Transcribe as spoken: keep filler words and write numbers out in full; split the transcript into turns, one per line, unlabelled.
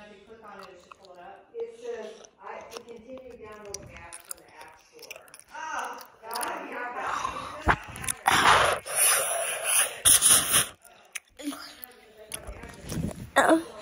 you click on it, it should pull it up.
It says, I to continue downloading apps from the App Store.
Oh,
God, yeah,
Oh.